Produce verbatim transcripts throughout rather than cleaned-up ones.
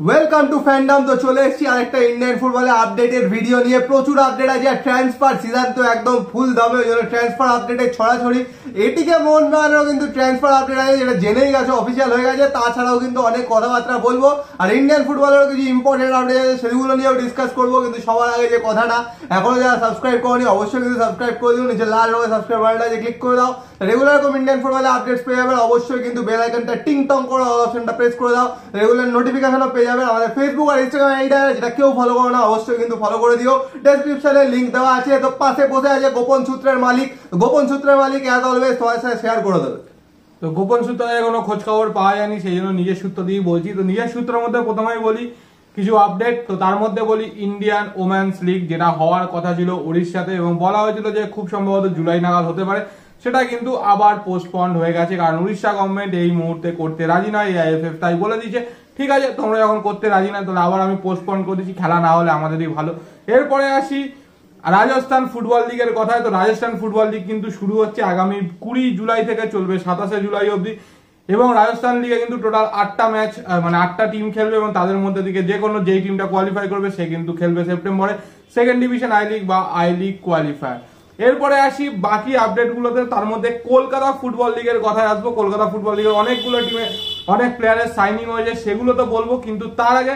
Welcome to fandom. তো চলে এসেছি আরেকটা ইন্ডিয়ান ফুটবলের আপডেটের ভিডিও নিয়ে। প্রচুর আপডেট আছে আর ট্রান্সফার সিজন তো একদম ফুল দামে, ওই জন্য ট্রান্সফার আপডেটের ছড়াছড়ি। এটিকে মন বানানোর কিন্তু ট্রান্সফার আপডেট আছে, যেটা জেনেই গেছে, অফিসিয়াল হয়ে গেছে। তাছাড়াও কিন্তু অনেক কথাবার্তা বলবো আর ইন্ডিয়ান ফুটবলেরও কিছু ইম্পর্টেন্ট আপডেট আছে, সেগুলো নিয়েও ডিসকাস করবো। কিন্তু সবার আগে যে কথাটা, এখনো যারা সাবস্ক্রাইব করনি অবশ্যই কিন্তু সাবস্ক্রাইব করে দিও, নিচে লাল রঙের সাবস্ক্রাইব বাটনটা ক্লিক করে দাও। রেগুলার এরকম ইন্ডিয়ান ফুটবলের আপডেটস পেয়ে যাবেন। অবশ্যই কিন্তু বেল আইকনটা টিং টং করে অল অপশনটা প্রেস করে দাও, রেগুলার নোটিফিকেশনও পেয়ে যাবেন। আমাদের ফেসবুক আর ইনস্টাগ্রাম এইটা যেটা কেউ ফলো করো না, অবশ্যই কিন্তু ফলো করে দিও। ডেসক্রিপশনে লিংক দেওয়া আছে। তো পাশে বসে আছে গোপন সূত্রের মালিক। গোপন সূত্রের মালিক অ্যাজ অলওয়েজ তোমার সাথে শেয়ার করে দেবে। তো গোপন সূত্রে কোনো খোঁজ খবর পাওয়া যায়নি, সেই জন্য নিজের সূত্র দিয়ে বলছি। তো নিজের সূত্রের মধ্যে প্রথমেই বলি কিছু আপডেট। তো তার মধ্যে বলি ইন্ডিয়ান ওমেন্স লিগ, যেটা হওয়ার কথা ছিল উড়িষ্যাতে এবং বলা হয়েছিল যে খুব সম্ভবত জুলাই নাগাদ হতে পারে, সেটা কিন্তু আবার পোস্টপন্ড হয়ে গেছে। কারণ উড়িষ্যা গভর্নমেন্ট এই মুহূর্তে করতে রাজি নয়। এআইএফএফ তাই বলে দিয়েছে ঠিক আছে তোমরা যখন করতে রাজি না, তাহলে আবার আমি পোস্টপন্ড করে দিচ্ছি, খেলা না হলে আমাদেরই ভালো। এরপরে আসি রাজস্থান ফুটবল লিগের কথায়। তো রাজস্থান ফুটবল লিগ কিন্তু শুরু হচ্ছে আগামী কুড়ি জুলাই থেকে, চলবে সাতাশে জুলাই অবধি। এবং রাজস্থান লিগে কিন্তু টোটাল আটটা ম্যাচ, মানে আটটা টিম খেলবে এবং তাদের মধ্যে থেকে যে কোনো যেই টিমটা কোয়ালিফাই করবে সে কিন্তু খেলবে সেপ্টেম্বরে সেকেন্ড ডিভিশন আই লিগ বা আই লিগ কোয়ালিফায়ার। এরপরে আসি বাকি আপডেট গুলোতে। তার মধ্যে কলকাতা ফুটবল লিগের কথায় আসবো। কলকাতা ফুটবল লিগের অনেকগুলো টিমে অনেক প্লেয়ারের সাইনিং হয়েছে, সেগুলো তো বলবো। কিন্তু তার আগে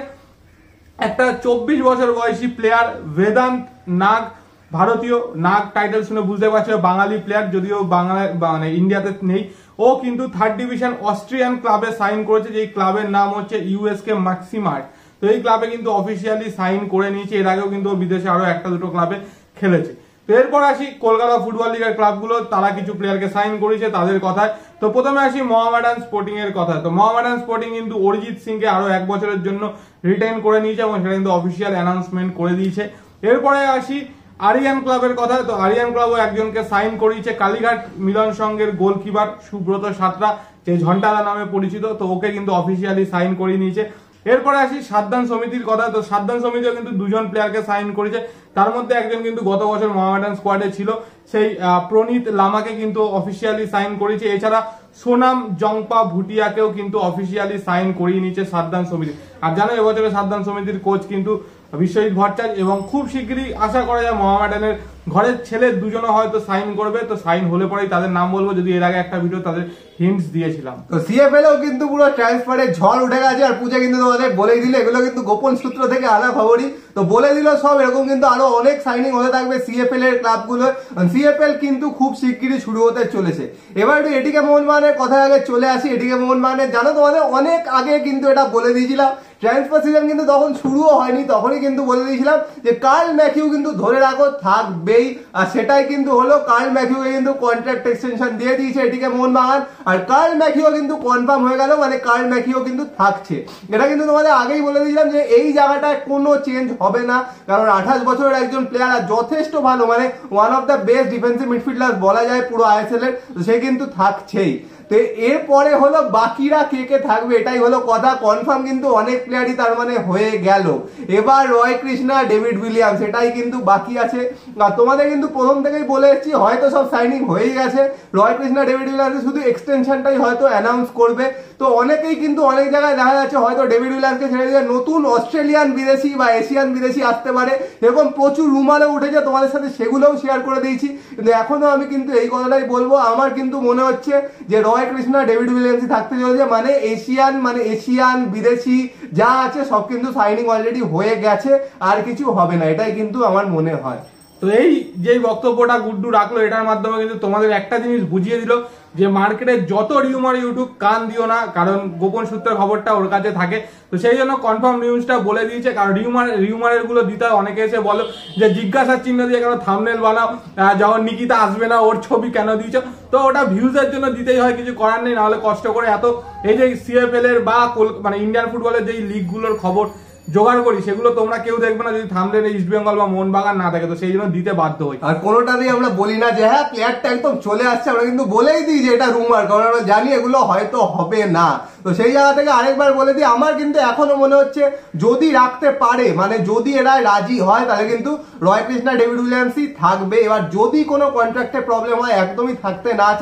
একটা চব্বিশ বছর বয়সী প্লেয়ার বেদান্ত নাগ, ভারতীয় নাগ, টাইটেল শুনে বুঝতে পারছো বাঙালি প্লেয়ার, যদিও বাংলা মানে ইন্ডিয়াতে নেই। ও কিন্তু থার্ড ডিভিশন অস্ট্রিয়ান ক্লাবে সাইন করেছে, যেই ক্লাবের নাম হচ্ছে ইউএসকে ম্যাক্সিমার্ট। তো এই ক্লাবে কিন্তু অফিসিয়ালি সাইন করে নিয়েছে। এর আগেও কিন্তু বিদেশে আরো একটা দুটো ক্লাবে খেলেছে। তো এরপর আসি কলকাতা ফুটবল লিগের ক্লাবগুলো, তারা কিছু প্লেয়ারকে সাইন করেছে তাদের কথায়। তো প্রথমে আসি মোহামেডান স্পোর্টিং এর কথা। তো মোহামেডান স্পোর্টিং কিন্তু অরিজিৎ সিংকে আরো এক বছরের জন্য রিটেইন করে নিয়েছে এবং সেটা কিন্তু অফিসিয়াল অ্যানাউন্সমেন্ট করে দিয়েছে। এরপরে আসি আরিয়ান ক্লাবের কথা। তো আরিয়ান ক্লাবও একজনকে সাইন করিয়েছে, কালীঘাট মিলন সংঘের গোলকিপার সুব্রত সাঁতরা, যে ঝন্টাদা নামে পরিচিত। তো ওকে কিন্তু অফিসিয়ালি সাইন করিয়ে নিয়েছে। এরপরে আসি সাতদান সমিতির কথা। তো সাতদান সমিতিও কিন্তু দুজন প্লেয়ারকে সাইন করেছে, তার মধ্যে একজন কিন্তু গত বছর মোহামেডান স্কোয়াডে ছিল, সেই প্রনীত লামাকে কিন্তু অফিসিয়ালি সাইন করেছে। এছাড়া সোনাম জংপা ভুটিয়াকেও কিন্তু অফিসিয়ালি সাইন করিয়ে নিয়েছে সাতদান সমিতি। আর জানো এবছরের সাতদান সমিতির কোচ কিন্তু বিশ্বজিৎ ভট্টাচার্য, এবং খুব শীঘ্রই আশা করা যায় মোহামেডানের ঘরের ছেলে দুজনে হয়তো সাইন করবে। তো সাইন হলে পরেই তাদের নাম বলবো, যদি এর আগে একটা ভিডিও তাদের হিন্টস দিয়েছিলাম। তো সিএফএলও কিন্তু পুরো ট্রান্সফারের ঝড় উঠে গেছে আর পূজা কিন্তু তোমাদের বলেই দিল, এগুলো কিন্তু গোপন সূত্র থেকে আনা খবরই। তো বলে দিল সব, এরকম কিন্তু আরো অনেক সাইনিং হতে থাকবে সিএফএল এর ক্লাবগুলো। সিএফএল কিন্তু খুব শিগগিরই শুরু হতে চলেছে। এবার একটু এটিকে মোহনবাগানের কথা আগে চলে আসি। এটিকে মোহনবাগানের জানো তোমাদের অনেক আগে কিন্তু এটা বলে দিয়েছিলাম, ট্রান্সফার সিজন কিন্তু তখন শুরুও হয়নি, তখনই কিন্তু বলে দিয়েছিলাম যে কার্ল ম্যাকিউ কিন্তু ধরে রাখো থাকবেই। আর সেটাই কিন্তু হলো, কার্ল ম্যাকিউকে কিন্তু কন্ট্রাক্ট এক্সটেনশন দিয়ে দিয়েছে এটিকে মোহনবাগান। আর কার্ল ম্যাকিউ কিন্তু কনফার্ম হয়ে গেল, মানে কার্ল ম্যাকিউ কিন্তু থাকছে। এটা কিন্তু তোমাদের আগেই বলে দিয়েছিলাম যে এই জায়গাটায় কোনো চেঞ্জ হবে না, কারণ আঠাশ বছরের একজন প্লেয়ার আর যথেষ্ট ভালো, মানে one of the best defensive midfielder বলা যায় পুরো আইএসএল এর, সে কিন্তু থাকছেই। তো এরপরে হলো বাকিরা কে কে থাকবে, এটাই হলো কথা। কনফার্ম কিন্তু অনেক প্লেয়ারই তার মানে হয়ে গেল। এবার রয় কৃষ্ণা, ডেভিড উইলিয়ামস, এটাই কিন্তু বাকি আছে। আর তোমাদের কিন্তু প্রথম থেকেই বলে এসেছি হয়তো সব সাইনিং হয়েই গেছে। রয় কৃষ্ণা, ডেভিড উইলিয়ামস শুধু এক্সটেনশনটাই হয়তো অ্যানাউন্স করবে। তো অনেকেই কিন্তু অনেক জায়গায় দেখা যাচ্ছে হয়তো ডেভিড উইলিয়ামসকে ছেড়ে দিয়ে নতুন অস্ট্রেলিয়ান বিদেশি বা এশিয়ান বিদেশি আসতে পারে, এরকম প্রচুর রুমারও উঠেছে, তোমাদের সাথে সেগুলোও শেয়ার করে দিয়েছি। কিন্তু এখনো আমি কিন্তু এই কথাটাই বলবো, আমার কিন্তু মনে হচ্ছে যে রয় কৃষ্ণা, ডেভিড উইলিয়ামস থাকতে চলেছে, মানে এশিয়ান মানে এশিয়ান বিদেশি যা আছে সব কিন্তু সাইনিং অলরেডি হয়ে গেছে, আর কিছু হবে না, এটাই কিন্তু আমার মনে হয়। তো এই যে বক্তব্যটা গুড্ডু রাখলো, এটার মাধ্যমে কিন্তু তোমাদের একটা জিনিস বুঝিয়ে দিল যে মার্কেটে যত রিউমার ইউটিউব কান দিও না, কারণ গোপন সূত্রের খবরটা ওর কাছে থাকে। তো সেই জন্য কনফার্ম নিউজটা বলে দিয়েছে। কারণ রিউমার রিউমারের গুলো দিতে অনেকে এসে বলো যে জিজ্ঞাসার চিহ্ন দিয়ে কেন থাম্বনেল বানাও, যখন নিকিতা আসবে না ওর ছবি কেন দিয়েছো। তো ওটা ভিউজের জন্য দিতেই হয়, কিছু করার নেই, নাহলে কষ্ট করে এত এই যে সিএফএল এর বা মানে ইন্ডিয়ান ফুটবলের যেই লিগগুলোর খবর জোগাড় করি সেগুলো তোমরা কেউ দেখবে না যদি থাম্বনেলে ইস্ট বেঙ্গল বা মোহনবাগান না থাকে। তো সেই জন্য দিতে বাধ্য হই। আর কোনোটাতেই আমরা বলি না যে হ্যাঁ প্লেয়ারটা একদম চলে আসছে, আমরা কিন্তু বলেই দিই যে এটা রুমার, কারণ আমরা জানি এগুলো হয়তো হবে না। তো সেই জায়গা থেকে আরেকবার বলে দিই, আমার কিন্তু এখনো মনে হচ্ছে যদি রাখতে পারে, মানে যদি এরা রাজি হয়, তাহলে কিন্তু রয় কৃষ্ণা, ডেভিড উইলিয়ামসই থাকবে। এবার যদি কোনো কন্ট্রাক্টে প্রবলেম হয়, একদমই থাকতে না চায়,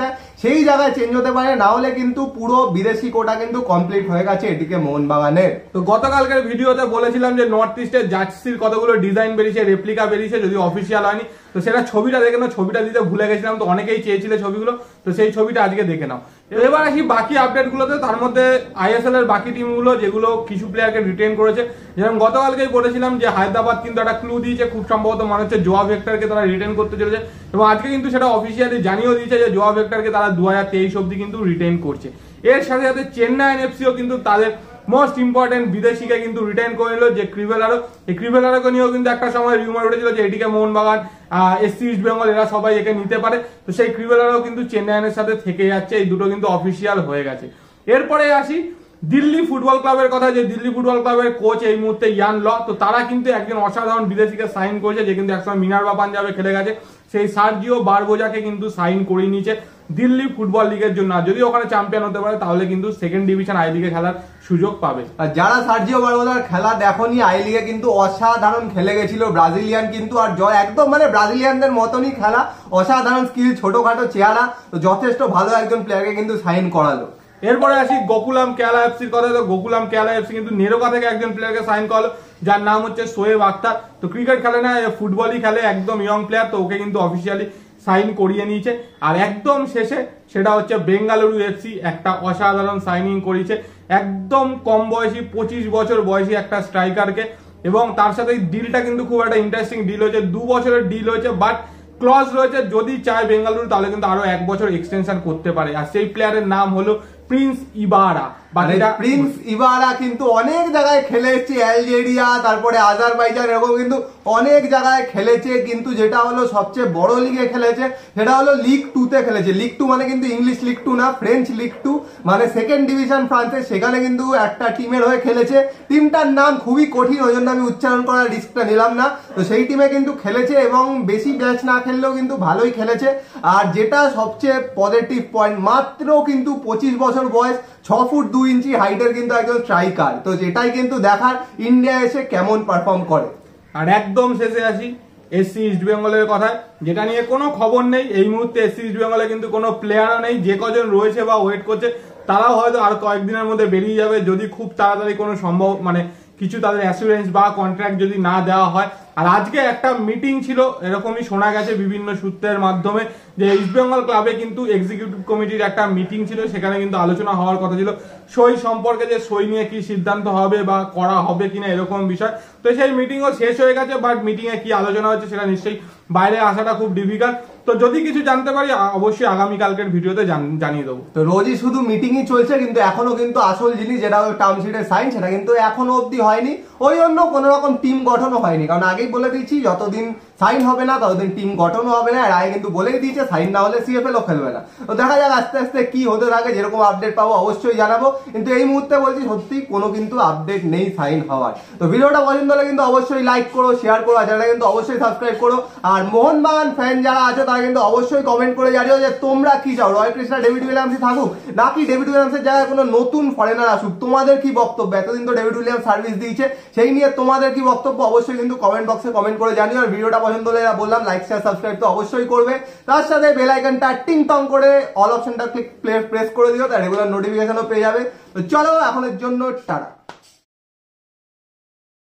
সেই জায়গায় চেঞ্জ হতে পারে, না হলে কিন্তু পুরো বিদেশি কোটা কিন্তু কমপ্লিট হয়ে গেছে এদিকে মোহনবাগানের। তো গতকালকের ভিডিওতে বলেছিলাম যে নর্থ ইস্টের জার্সির কতগুলো ডিজাইন বেরিয়েছে, রেপ্লিকা বেরিয়েছে, যদি অফিসিয়াল হয়নি। তো সেটা ছবিটা দেখে নাও, ছবিটা দিতে ভুলে গেছিলাম, তো অনেকেই চেয়েছিল ছবিগুলো, তো সেই ছবিটা আজকে দেখে নাও। এবার আসি বাকি আপডেট গুলোতে। তার মধ্যে আইএসএল এর বাকি টিমগুলো যেগুলো কিছু প্লেয়ারকে রিটেন করেছে, যেরকম গতকালকেই বলেছিলাম যে হায়দ্রাবাদ কিন্তু একটা ক্লু দিয়েছে, খুব সম্ভবত মনে হচ্ছে জোয়া ভেক্টরকে তারা রিটেন করতে চলেছে, এবং আজকে কিন্তু সেটা অফিসিয়ালি জানিয়েও দিয়েছে যে জোয়া ভেক্টরকে তারা দু হাজার তেইশ অব্দি কিন্তু রিটেন করছে। এর সাথে সাথে চেন্নাই এফসিও কিন্তু তাদের মোস্ট ইম্পর্টেন্ট বিদেশিকে কিন্তু রিটার্ন করে নিল, যে ক্রিভেলারো। এই ক্রিভেলারোকে নিয়েও কিন্তু একটা সময় রিউমার উঠেছিল যে এটিকে মোহনবাগান, এসসি ইস্ট বেঙ্গল এরা সবাই একে নিতে পারে। তো সেই ক্রিভেলারও কিন্তু চেন্নাইয়ের সাথে থেকে যাচ্ছে, এই দুটো কিন্তু অফিসিয়াল হয়ে গেছে। এরপরে আসি দিল্লি ফুটবল ক্লাবের কথা, যে দিল্লি ফুটবল ক্লাবের কোচ এই মুহূর্তে ইয়ান ল। তো তারা কিন্তু একজন অসাধারণ বিদেশিকে সাইন করেছে, যে কিন্তু একসময় মিনার্ভা পাঞ্জাবে খেলে গেছে, সেই সার্জিও বারবোজাকে কিন্তু সাইন করে নিয়েছে দিল্লি ফুটবল লিগের জন্য। আর যদি ওখানে চ্যাম্পিয়ন হতে পারে তাহলে কিন্তু সেকেন্ড ডিভিশন আই লিগে খেলার সুযোগ পাবে। আর যারা সার্জিও বারবোজার খেলা দেখোনি, আই লিগে কিন্তু অসাধারণ খেলে গেছিল ব্রাজিলিয়ান, কিন্তু আর জয় একদম মানে ব্রাজিলিয়ানদের মতনই খেলা, অসাধারণ স্কিল, ছোটখাটো চেহারা, তো যথেষ্ট ভালো একজন প্লেয়ারকে কিন্তু সাইন করালো। এরপরে আসি গোকুলাম কেরালা এফসির কথা। তো গোকুলাম কেরালা এফসি কিন্তু নেরোকা থেকে একজন প্লেয়ারকে সাইন করলো, যার নাম হচ্ছে শোয়েব আখতার। তো ক্রিকেট খেলে না, ফুটবলই খেলে, একদম ইয়ং প্লেয়ার, তো ওকে কিন্তু অফিসিয়ালি সাইন করিয়ে নিয়েছে। আর একদম শেষে সেটা হচ্ছে বেঙ্গালুরু এফসি একটা অসাধারণ সাইনিং করেছে, একদম কম বয়সী পঁচিশ বছর বয়সী একটা স্ট্রাইকারকে, এবং তার সাথে ডিলটা কিন্তু খুব একটা ইন্টারেস্টিং ডিল হয়েছে, দু বছরের ডিল হয়েছে, বাট ক্লজ রয়েছে যদি চায় বেঙ্গালুরু তাহলে কিন্তু আরো এক বছর এক্সটেনশন করতে পারে। আর সেই প্লেয়ারের নাম হলো প্রিন্স ইবারা। প্রিন্স ইবারা কিন্তু অনেক জায়গায় খেলে এসেছে, আলজেরিয়া, তারপরে আজারবাইজান, এরকম কিন্তু অনেক জায়গায় খেলেছে, কিন্তু যেটা হলো সবচেয়ে বড় লিগে খেলেছে সেটা হলো লিগ টু তে খেলেছে। লিগ টু মানে কিন্তু ইংলিশ লিগ টু না, ফ্রেঞ্চ লিগ টু, মানে সেকেন্ড ডিভিশন ফ্রান্সে, সেখানে কিন্তু একটা টিমের হয়ে খেলেছে। টিমটার নাম খুবই কঠিন, ওই জন্য আমি উচ্চারণ করার রিস্কটা নিলাম না। তো সেই টিমে কিন্তু খেলেছে এবং বেশি ম্যাচ না খেললেও কিন্তু ভালোই খেলেছে। আর যেটা সবচেয়ে পজিটিভ পয়েন্ট, মাত্র কিন্তু পঁচিশ বছর বয়স, ছ ফুট দুই ইঞ্চি হাইটের কিন্তু একজন স্ট্রাইকার, তো যেটাই কিন্তু দেখার ইন্ডিয়া এসে কেমন পারফর্ম করে। আর একদম শেষে আসি এসসি ইস্ট বেঙ্গলের কথায়, যেটা নিয়ে কোনো খবর নেই এই মুহূর্তে। এসসি ইস্ট বেঙ্গলে কিন্তু কোনো প্লেয়ারও নেই, যে কজন রয়েছে বা ওয়েট করছে তারাও হয়তো আর কয়েকদিনের মধ্যে বেরিয়ে যাবে, যদি খুব তাড়াতাড়ি কোনো সম্ভব মানে কিছু তাদের অ্যাসুরেন্স বা কন্ট্রাক্ট যদি না দেওয়া হয়। আর আজকে একটা মিটিং ছিল, এরকমই শোনা গেছে বিভিন্ন সূত্রের মাধ্যমে, যে ইস্ট বেঙ্গল ক্লাবে কিন্তু এক্সিকিউটিভ কমিটির একটা মিটিং ছিল, সেখানে কিন্তু আলোচনা হওয়ার কথা ছিল সই সম্পর্কে, যে সই নিয়ে কি সিদ্ধান্ত হবে বা করা হবে কিনা এরকম বিষয়। তো সেই মিটিংও শেষ হয়ে গেছে, বাট মিটিং এ কি আলোচনা হচ্ছে সেটা নিশ্চয়ই বাইরে আসাটা খুব ডিফিকাল্ট। তো যদি কিছু জানতে পারি অবশ্যই আগামীকালকের ভিডিওতে জানিয়ে দেবো। তো রোজই শুধু মিটিংই চলছে, কিন্তু এখনো কিন্তু আসল জিনিস যেটা টার্ম শিটের সাইন সেটা কিন্তু এখনো অব্দি হয়নি, ওই জন্য কোনো রকম টিম গঠনও হয়নি। কারণ আগেই বলে দিচ্ছি যতদিন সাইন হবে না ততদিন টিম গঠনও হবে না, আর আগে কিন্তু বলেই দিয়েছে সাইন না হলে সিএফএল ও খেলবে না। তো দেখা যাক আস্তে আস্তে কি হতে থাকে, যেরকম আপডেট পাবো অবশ্যই জানাবো, কিন্তু এই মুহূর্তে বলছি সত্যি কোনো কিন্তু আপডেট নেই সাইন হওয়ার। তো ভিডিওটা পছন্দ হলে কিন্তু অবশ্যই লাইক করো, শেয়ার করো, আর চ্যানেলটা কিন্তু অবশ্যই সাবস্ক্রাইব করো। আর মোহনবাগান ফ্যান যারা আছে তারা কিন্তু অবশ্যই কমেন্ট করে জানিও যে তোমরা কি চাও, রয় কৃষ্ণা ডেভিড উইলিয়ামসই থাকুক নাকি ডেভিড উইলিয়ামসের জায়গায় কোনো নতুন ফরেনার আসুক, তোমাদের কি বক্তব্য? এতদিন তো ডেভিড উইলিয়ামস সার্ভিস দিয়েছে, সেই নিয়ে তোমাদের কি বক্তব্য অবশ্যই কিন্তু কমেন্ট বক্সে কমেন্ট করে জানিও। আর ভিডিওটা পছন্দ হলে বললাম লাইক শেয়ার সাবস্ক্রাইব তো অবশ্যই করবে, তার সাথে বেল আইকনটা টিং টং করে অল অপশনটা ক্লিক প্রেস করে দিও, তার রেগুলার নোটিফিকেশনও পেয়ে যাবে। তো চলো এখনের জন্য টাটা।